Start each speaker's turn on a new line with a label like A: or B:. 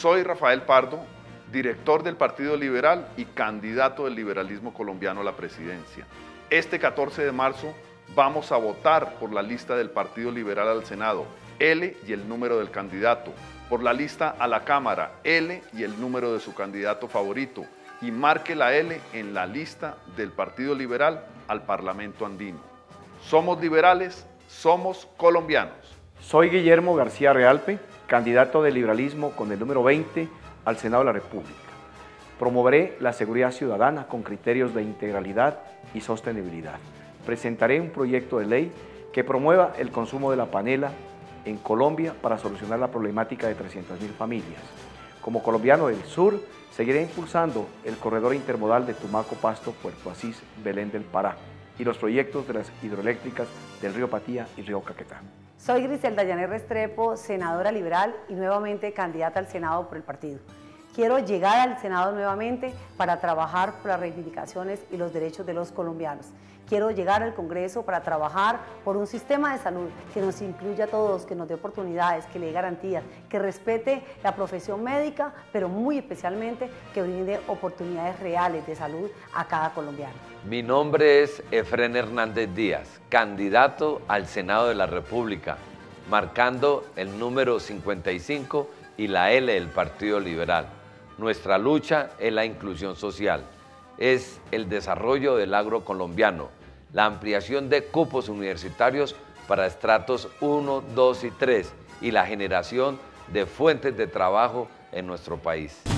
A: Soy Rafael Pardo, director del Partido Liberal y candidato del liberalismo colombiano a la presidencia. Este 14 de marzo vamos a votar por la lista del Partido Liberal al Senado, L y el número del candidato, por la lista a la Cámara, L y el número de su candidato favorito, y marque la L en la lista del Partido Liberal al Parlamento andino. Somos liberales, somos colombianos.
B: Soy Guillermo García Realpe, candidato del liberalismo con el número 20 al Senado de la República. Promoveré la seguridad ciudadana con criterios de integralidad y sostenibilidad. Presentaré un proyecto de ley que promueva el consumo de la panela en Colombia para solucionar la problemática de 300.000 familias. Como colombiano del sur, seguiré impulsando el corredor intermodal de Tumaco-Pasto, Puerto Asís, Belén del Pará y los proyectos de las hidroeléctricas del río Patía y río Caquetá.
C: Soy Griselda Llanes Restrepo, senadora liberal y nuevamente candidata al Senado por el partido. Quiero llegar al Senado nuevamente para trabajar por las reivindicaciones y los derechos de los colombianos. Quiero llegar al Congreso para trabajar por un sistema de salud que nos incluya a todos, que nos dé oportunidades, que le dé garantías, que respete la profesión médica, pero muy especialmente que brinde oportunidades reales de salud a cada colombiano.
D: Mi nombre es Efrén Hernández Díaz, candidato al Senado de la República, marcando el número 55 y la L del Partido Liberal. Nuestra lucha es la inclusión social, es el desarrollo del agro colombiano, la ampliación de cupos universitarios para estratos 1, 2 y 3 y la generación de fuentes de trabajo en nuestro país.